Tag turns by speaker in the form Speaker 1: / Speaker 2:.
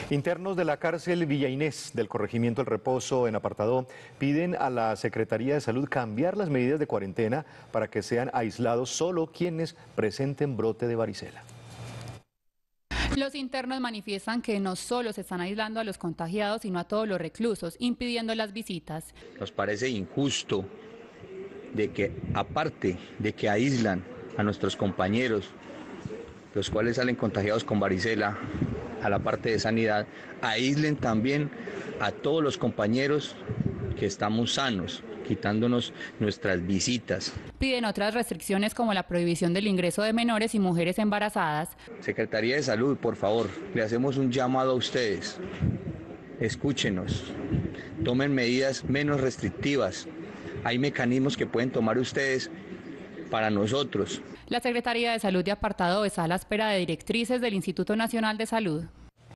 Speaker 1: Internos de la cárcel Villa Inés del corregimiento El Reposo en Apartadó piden a la Secretaría de Salud cambiar las medidas de cuarentena para que sean aislados solo quienes presenten brote de varicela.
Speaker 2: Los internos manifiestan que no solo se están aislando a los contagiados, sino a todos los reclusos, impidiendo las visitas.
Speaker 3: Nos parece injusto de que, aparte de que aíslan a nuestros compañeros, los cuales salen contagiados con varicela, a la parte de sanidad, aíslen también a todos los compañeros que estamos sanos, quitándonos nuestras visitas.
Speaker 2: Piden otras restricciones como la prohibición del ingreso de menores y mujeres embarazadas.
Speaker 3: Secretaría de Salud, por favor, le hacemos un llamado a ustedes. Escúchenos, tomen medidas menos restrictivas. Hay mecanismos que pueden tomar ustedes para nosotros.
Speaker 2: La Secretaría de Salud de Apartadó está a la espera de directrices del Instituto Nacional de Salud.